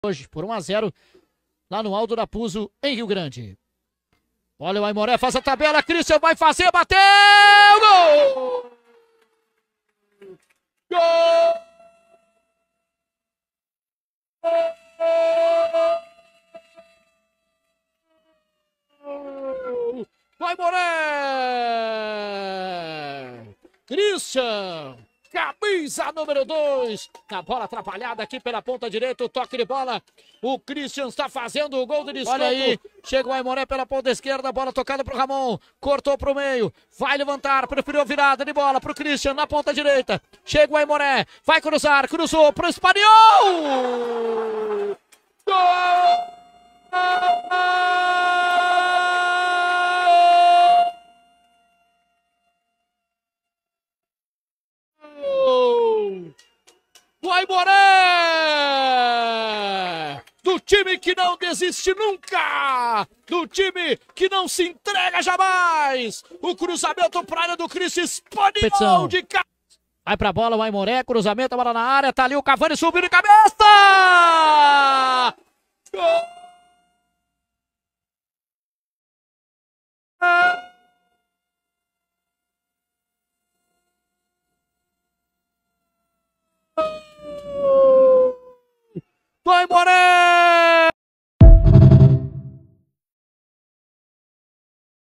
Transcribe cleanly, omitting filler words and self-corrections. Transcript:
Hoje, por 1-0, lá no Alto da Puzo, em Rio Grande. Olha o Aimoré, faz a tabela, Christian vai fazer, bateu! Gol! Gol! O Aimoré! Christian! Camisa número 2, a bola atrapalhada aqui pela ponta direita, o toque de bola, o Christian está fazendo o gol de desconto. Olha aí, chega o Aimoré pela ponta esquerda, a bola tocada pro Ramon, cortou pro meio, vai levantar, preferiu a virada de bola pro Christian na ponta direita, chega o Aimoré, vai cruzar, cruzou pro Espanhol! Gol! O Aimoré! Do time que não desiste nunca! Do time que não se entrega jamais! O cruzamento para a área do Christian Espanhol de cá. Vai pra bola o Aimoré, cruzamento, a bola na área, tá ali o Cavani subindo de cabeça! Gol! Do Aimoré!